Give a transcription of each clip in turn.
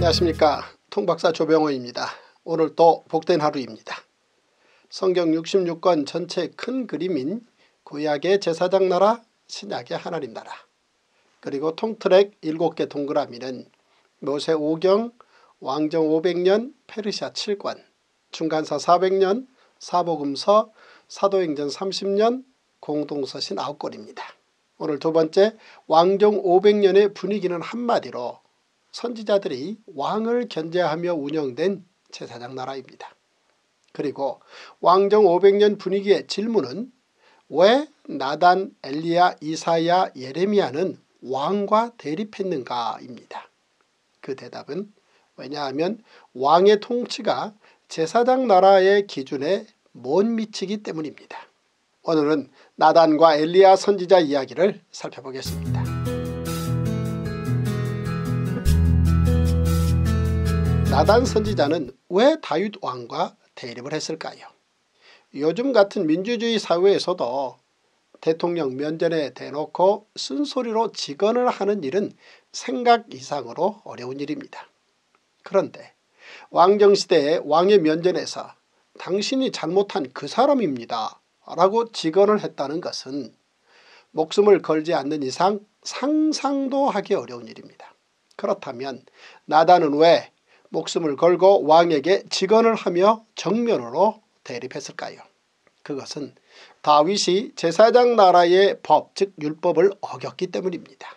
안녕하십니까. 통박사 조병호입니다. 오늘 또 복된 하루입니다. 성경 66권 전체 큰 그림인 구약의 제사장 나라, 신약의 하나님 나라, 그리고 통트랙 7개 동그라미는 모세 5경, 왕정 500년, 페르시아 7권, 중간사 400년, 사복음서, 사도행전 30년, 공동서신 9권입니다. 오늘 두 번째 왕정 500년의 분위기는 한마디로 선지자들이 왕을 견제하며 운영된 제사장 나라입니다. 그리고 왕정 500년 분위기의 질문은 왜 나단, 엘리야, 이사야, 예레미야는 왕과 대립했는가입니다. 그 대답은 왜냐하면 왕의 통치가 제사장 나라의 기준에 못 미치기 때문입니다. 오늘은 나단과 엘리야 선지자 이야기를 살펴보겠습니다. 나단 선지자는 왜 다윗 왕과 대립을 했을까요? 요즘 같은 민주주의 사회에서도 대통령 면전에 대놓고 쓴소리로 직언을 하는 일은 생각 이상으로 어려운 일입니다. 그런데 왕정시대의 왕의 면전에서 당신이 잘못한 그 사람입니다 라고 직언을 했다는 것은 목숨을 걸지 않는 이상 상상도 하기 어려운 일입니다. 그렇다면 나단은 왜 목숨을 걸고 왕에게 직언을 하며 정면으로 대립했을까요? 그것은 다윗이 제사장 나라의 법, 즉 율법을 어겼기 때문입니다.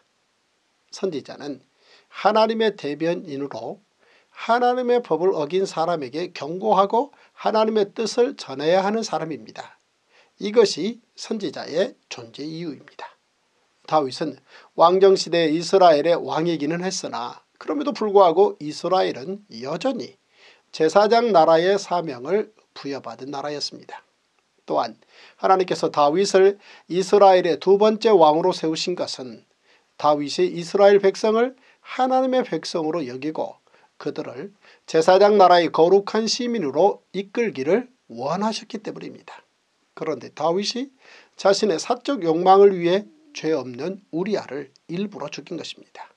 선지자는 하나님의 대변인으로 하나님의 법을 어긴 사람에게 경고하고 하나님의 뜻을 전해야 하는 사람입니다. 이것이 선지자의 존재 이유입니다. 다윗은 왕정시대의 이스라엘의 왕이기는 했으나 그럼에도 불구하고 이스라엘은 여전히 제사장 나라의 사명을 부여받은 나라였습니다. 또한 하나님께서 다윗을 이스라엘의 두 번째 왕으로 세우신 것은 다윗이 이스라엘 백성을 하나님의 백성으로 여기고 그들을 제사장 나라의 거룩한 시민으로 이끌기를 원하셨기 때문입니다. 그런데 다윗이 자신의 사적 욕망을 위해 죄 없는 우리아를 일부러 죽인 것입니다.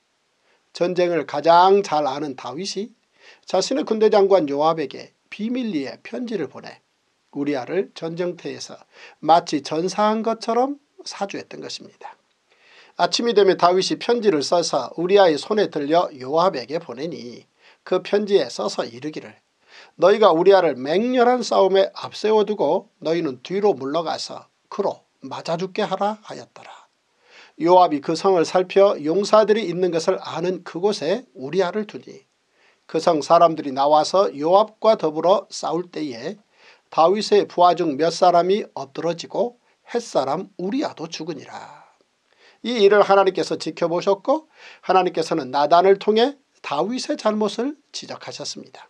전쟁을 가장 잘 아는 다윗이 자신의 군대장관 요압에게 비밀리에 편지를 보내 우리아를 전쟁터에서 마치 전사한 것처럼 사주했던 것입니다. 아침이 되면 다윗이 편지를 써서 우리아의 손에 들려 요압에게 보내니 그 편지에 써서 이르기를 너희가 우리아를 맹렬한 싸움에 앞세워두고 너희는 뒤로 물러가서 그로 맞아 죽게 하라 하였더라. 요압이 그 성을 살펴 용사들이 있는 것을 아는 그곳에 우리아를 두니 그 성 사람들이 나와서 요압과 더불어 싸울 때에 다윗의 부하 중 몇 사람이 엎드러지고 햇사람 우리아도 죽으니라. 이 일을 하나님께서 지켜보셨고 하나님께서는 나단을 통해 다윗의 잘못을 지적하셨습니다.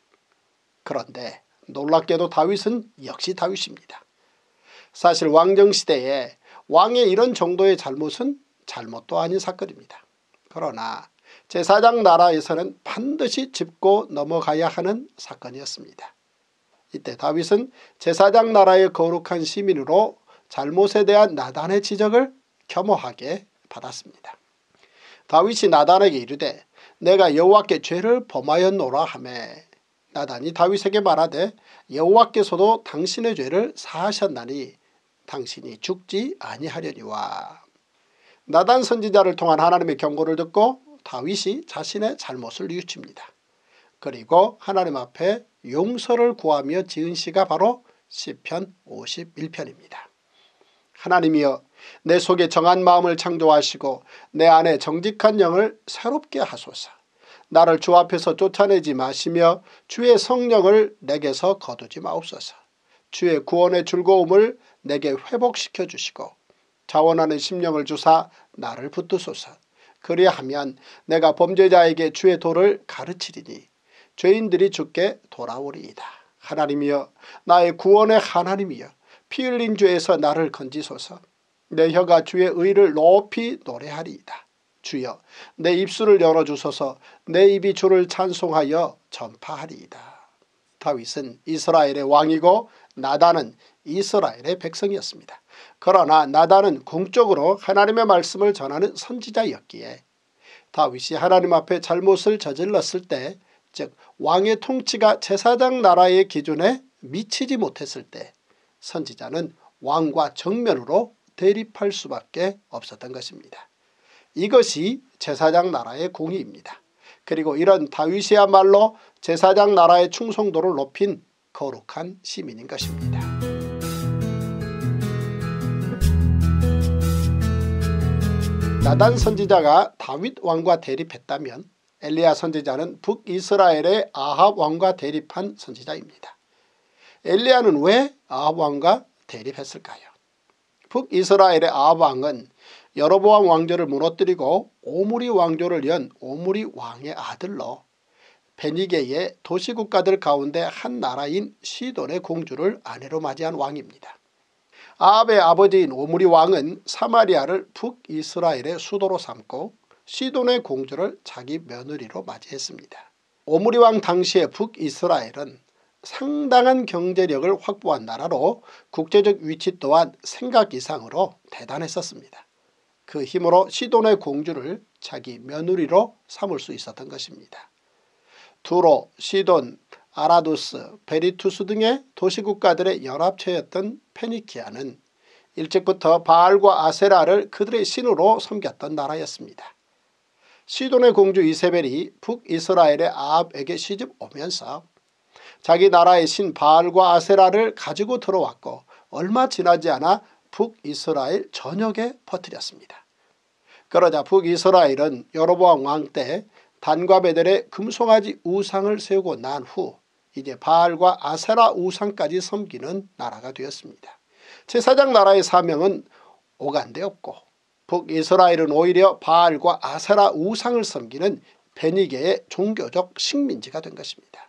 그런데 놀랍게도 다윗은 역시 다윗입니다. 사실 왕정시대에 왕의 이런 정도의 잘못은 잘못도 아닌 사건입니다. 그러나 제사장 나라에서는 반드시 짚고 넘어가야 하는 사건이었습니다. 이때 다윗은 제사장 나라의 거룩한 시민으로 잘못에 대한 나단의 지적을 겸허하게 받았습니다. 다윗이 나단에게 이르되 내가 여호와께 죄를 범하였노라 하매 나단이 다윗에게 말하되 여호와께서도 당신의 죄를 사하셨나니 당신이 죽지 아니하려니와. 나단 선지자를 통한 하나님의 경고를 듣고 다윗이 자신의 잘못을 뉘우칩니다. 그리고 하나님 앞에 용서를 구하며 지은 시가 바로 시편 51편입니다. 하나님이여 내 속에 정한 마음을 창조하시고 내 안에 정직한 영을 새롭게 하소서. 나를 주 앞에서 쫓아내지 마시며 주의 성령을 내게서 거두지 마옵소서. 주의 구원의 즐거움을 내게 회복시켜 주시고 자원하는 심령을 주사 나를 붙드소서. 그리하면 내가 범죄자에게 주의 도를 가르치리니 죄인들이 주께 돌아오리이다. 하나님이여 나의 구원의 하나님이여 피 흘린 죄에서 나를 건지소서. 내 혀가 주의 의를 높이 노래하리이다. 주여 내 입술을 열어주소서. 내 입이 주를 찬송하여 전파하리이다. 다윗은 이스라엘의 왕이고 나단은 이스라엘의 백성이었습니다. 그러나 나단은 공적으로 하나님의 말씀을 전하는 선지자였기에 다윗이 하나님 앞에 잘못을 저질렀을 때 즉 왕의 통치가 제사장 나라의 기준에 미치지 못했을 때 선지자는 왕과 정면으로 대립할 수밖에 없었던 것입니다. 이것이 제사장 나라의 공의입니다. 그리고 이런 다윗이야말로 제사장 나라의 충성도를 높인 거룩한 시민인 것입니다. 나단 선지자가 다윗 왕과 대립했다면 엘리야 선지자는 북이스라엘의 아합 왕과 대립한 선지자입니다. 엘리야는 왜 아합 왕과 대립했을까요? 북이스라엘의 아합 왕은 여로보암 왕조를 무너뜨리고 오므리 왕조를 연 오므리 왕의 아들로 베니게의 도시국가들 가운데 한 나라인 시돈의 공주를 아내로 맞이한 왕입니다. 아합의 아버지인 오므리 왕은 사마리아를 북이스라엘의 수도로 삼고 시돈의 공주를 자기 며느리로 맞이했습니다. 오므리 왕 당시의 북이스라엘은 상당한 경제력을 확보한 나라로 국제적 위치 또한 생각 이상으로 대단했었습니다. 그 힘으로 시돈의 공주를 자기 며느리로 삼을 수 있었던 것입니다. 두로, 시돈, 아라두스, 베리투스 등의 도시국가들의 연합체였던 페니키아는 일찍부터 바알과 아세라를 그들의 신으로 섬겼던 나라였습니다. 시돈의 공주 이세벨이 북이스라엘의 아합에게 시집 오면서 자기 나라의 신 바알과 아세라를 가지고 들어왔고 얼마 지나지 않아 북이스라엘 전역에 퍼뜨렸습니다. 그러자 북이스라엘은 여로보암 왕 때 단과 베델에 금송아지 우상을 세우고 난 후 이제 바알과 아세라 우상까지 섬기는 나라가 되었습니다. 제사장 나라의 사명은 오간되었고 북이스라엘은 오히려 바알과 아세라 우상을 섬기는 베니게의 종교적 식민지가 된 것입니다.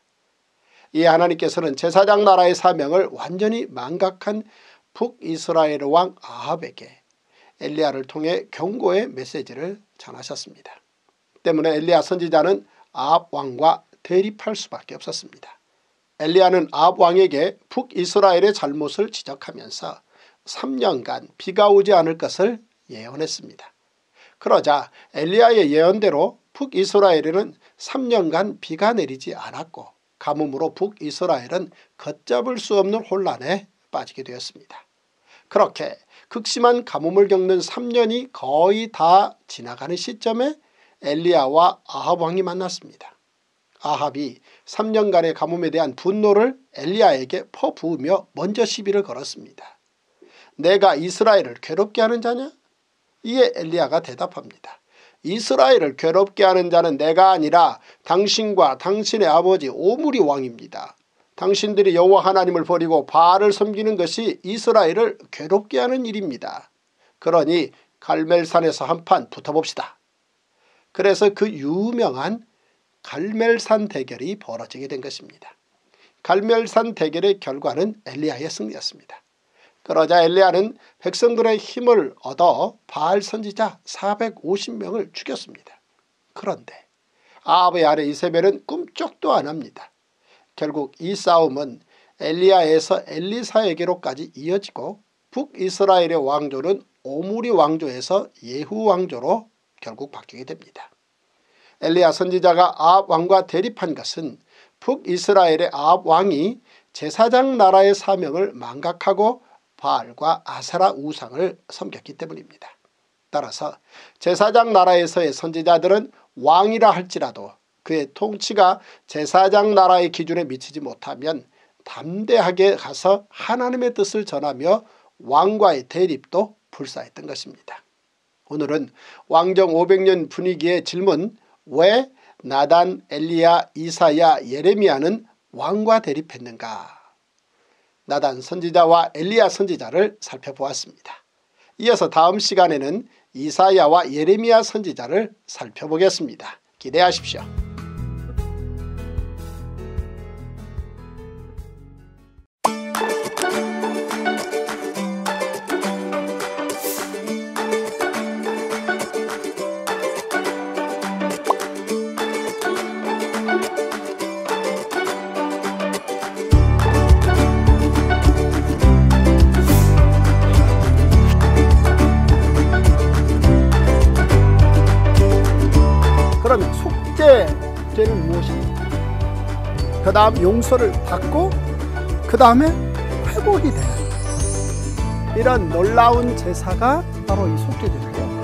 이 하나님께서는 제사장 나라의 사명을 완전히 망각한 북이스라엘 왕 아합에게 엘리야를 통해 경고의 메시지를 전하셨습니다. 때문에 엘리야 선지자는 아합 왕과 대립할 수밖에 없었습니다. 엘리야는 아합 왕에게 북이스라엘의 잘못을 지적하면서 3년간 비가 오지 않을 것을 예언했습니다. 그러자 엘리야의 예언대로 북이스라엘에는 3년간 비가 내리지 않았고 가뭄으로 북이스라엘은 걷잡을 수 없는 혼란에 빠지게 되었습니다. 그렇게 극심한 가뭄을 겪는 3년이 거의 다 지나가는 시점에 엘리야와 아합 왕이 만났습니다. 아합이 3년간의 가뭄에 대한 분노를 엘리야에게 퍼부으며 먼저 시비를 걸었습니다. 내가 이스라엘을 괴롭게 하는 자냐? 이에 엘리야가 대답합니다. 이스라엘을 괴롭게 하는 자는 내가 아니라 당신과 당신의 아버지 오므리 왕입니다. 당신들이 여호와 하나님을 버리고 바알을 섬기는 것이 이스라엘을 괴롭게 하는 일입니다. 그러니 갈멜산에서 한판 붙어봅시다. 그래서 그 유명한 갈멜산 대결이 벌어지게 된 것입니다. 갈멜산 대결의 결과는 엘리야의 승리였습니다. 그러자 엘리야는 백성들의 힘을 얻어 바알 선지자 450명을 죽였습니다. 그런데 아합의 아내 이세벨은 꿈쩍도 안 합니다. 결국 이 싸움은 엘리야에서 엘리사에게로까지 이어지고 북이스라엘의 왕조는 오므리 왕조에서 예후 왕조로 결국 바뀌게 됩니다. 엘리야 선지자가 아합 왕과 대립한 것은 북이스라엘의 아합 왕이 제사장 나라의 사명을 망각하고 바알과 아세라 우상을 섬겼기 때문입니다. 따라서 제사장 나라에서의 선지자들은 왕이라 할지라도 그의 통치가 제사장 나라의 기준에 미치지 못하면 담대하게 가서 하나님의 뜻을 전하며 왕과의 대립도 불사했던 것입니다. 오늘은 왕정 500년 분위기의 질문, 왜 나단, 엘리야, 이사야, 예레미야는 왕과 대립했는가? 나단 선지자와 엘리야 선지자를 살펴보았습니다. 이어서 다음 시간에는 이사야와 예레미야 선지자를 살펴보겠습니다. 기대하십시오. 그러면 속죄죄는 무엇입니까? 그 다음 용서를 받고 그 다음에 회복이 되는 이런 놀라운 제사가 바로 이 속죄제인데요.